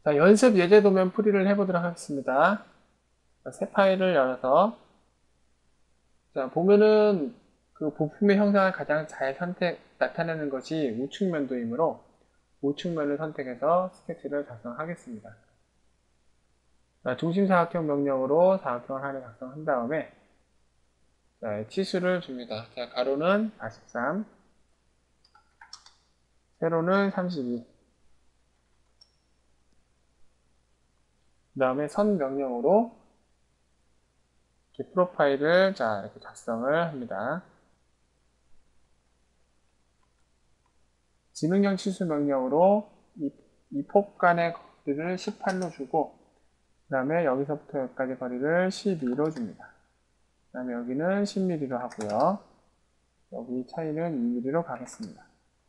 자, 연습 예제 도면 풀이를 해보도록 하겠습니다. 자, 새 파일을 열어서, 자, 보면은 그 부품의 형상을 가장 잘 나타내는 것이 우측면도이므로 우측면을 선택해서 스케치를 작성하겠습니다. 자, 중심사각형 명령으로 사각형을 하나 작성한 다음에, 자, 치수를 줍니다. 자, 가로는 43, 세로는 32. 그 다음에 선 명령으로 이렇게 프로파일을 이렇게 작성을 합니다. 지능형 치수 명령으로 이 폭 간의 거리를 18로 주고, 그 다음에 여기서부터 여기까지 거리를 12로 줍니다. 그 다음에 여기는 10mm로 하고요. 여기 차이는 2mm로 가겠습니다.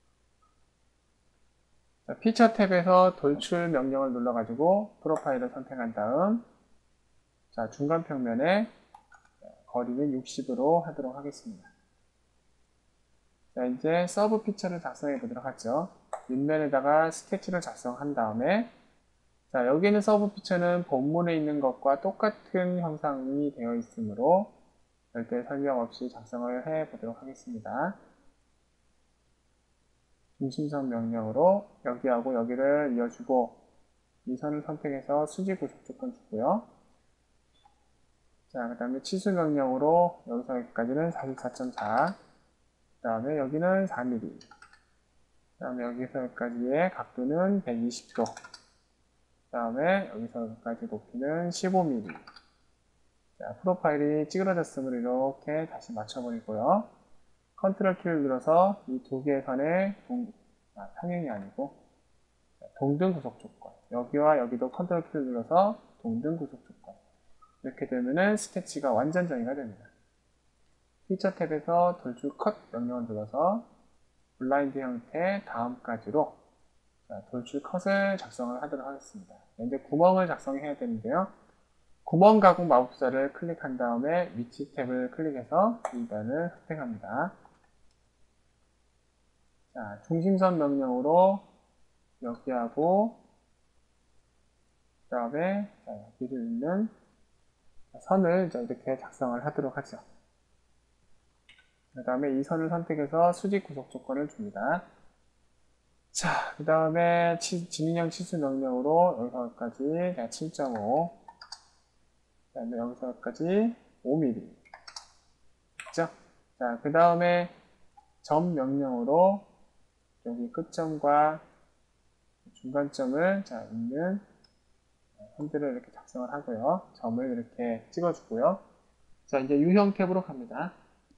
자, 피처 탭에서 돌출 명령을 눌러가지고 프로파일을 선택한 다음, 자, 중간 평면에 거리는 60으로 하도록 하겠습니다. 자, 이제 서브 피처를 작성해 보도록 하죠. 윗면에다가 스케치를 작성한 다음에, 자, 여기 있는 서브 피처는 본문에 있는 것과 똑같은 형상이 되어 있으므로 별도의 설명 없이 작성을 해 보도록 하겠습니다. 중심선 명령으로 여기하고 여기를 이어주고, 이 선을 선택해서 수직 구속 조건 주고요. 자, 그 다음에 치수 명령으로 여기서 여기까지는 44.4, 그 다음에 여기는 4mm, 그 다음에 여기서 여기까지의 각도는 120도, 그 다음에 여기서 여기까지 높이는 15mm. 자, 프로파일이 찌그러졌으므로 이렇게 다시 맞춰버리고요. 컨트롤 키를 눌러서 이 두 개의 선의 평행이 아니고 동등 구속 조건, 여기와 여기도 컨트롤 키를 눌러서 동등 구속 조건, 이렇게 되면은 스케치가 완전 정의가 됩니다. 피처 탭에서 돌출 컷 명령을 눌러서 블라인드 형태 다음까지로 돌출 컷을 작성을 하도록 하겠습니다. 이제 구멍을 작성해야 되는데요. 구멍 가공 마법사를 클릭한 다음에 위치 탭을 클릭해서 이 면을 선택합니다. 자, 중심선 명령으로 여기하고 그 다음에 여기를 있는 선을 이렇게 작성을 하도록 하죠. 그 다음에 이 선을 선택해서 수직 구속 조건을 줍니다. 자, 그 다음에 지능형 치수 명령으로 여기서까지 7.5, 그 다음에 여기서까지 5mm. 그죠? 자, 그 다음에 점 명령으로 여기 끝점과 중간점을 있는 선들을 이렇게 작성을 하고요. 점을 이렇게 찍어주고요. 자, 이제 유형 탭으로 갑니다.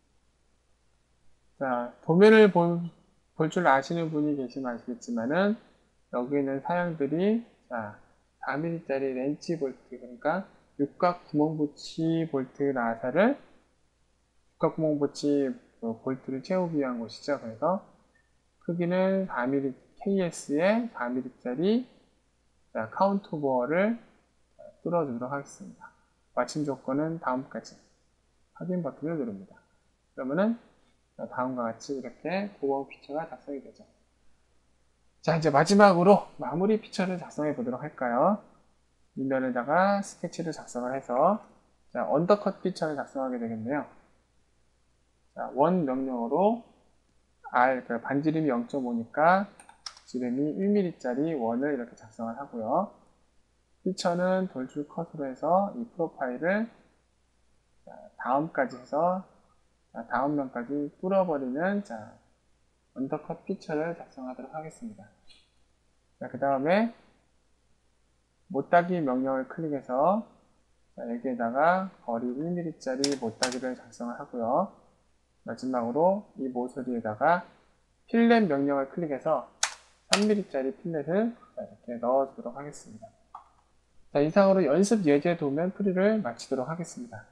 자, 도면을 볼 줄 아시는 분이 계시면 아시겠지만은, 여기 있는 사양들이, 자, 4mm짜리 렌치 볼트, 그러니까 육각 구멍 붙이 볼트 나사를, 육각 구멍 붙이 볼트를 채우기 위한 곳이죠. 그래서, 크기는 4mm, KS에 4mm짜리 카운트 보어를 뚫어주도록 하겠습니다. 마침 조건은 다음까지 확인 버튼을 누릅니다. 그러면은 다음과 같이 이렇게 구멍 피처가 작성이 되죠. 자, 이제 마지막으로 마무리 피처를 작성해 보도록 할까요? 윗면에다가 스케치를 작성을 해서 언더컷 피처를 작성하게 되겠네요. 자, 원 명령으로 반지름이 0.5니까 지름이 1mm짜리 원을 이렇게 작성을 하고요. 피처는 돌출 컷으로 해서 이 프로파일을 다음까지 해서 다음 면까지 뚫어버리는 언더컷 피처를 작성하도록 하겠습니다. 그 다음에 못따기 명령을 클릭해서 여기에다가 거리 1mm짜리 못따기를 작성을 하고요. 마지막으로 이 모서리에다가 필렛 명령을 클릭해서 3mm짜리 필렛을 이렇게 넣어주도록 하겠습니다. 자, 이상으로 연습 예제 도면 풀이를 마치도록 하겠습니다.